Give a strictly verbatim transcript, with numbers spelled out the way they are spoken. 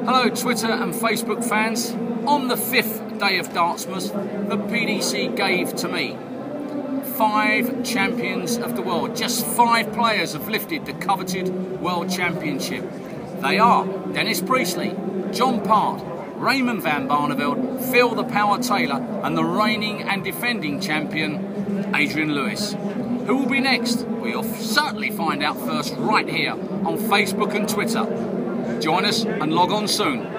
Hello Twitter and Facebook fans. On the fifth day of Dartmas, the P D C gave to me five champions of the world. Just five players have lifted the coveted World Championship. They are Dennis Priestley, John Part, Raymond van Barneveld, Phil the Power Taylor and the reigning and defending champion Adrian Lewis. Who will be next? We'll certainly find out first right here on Facebook and Twitter. Join us and log on soon.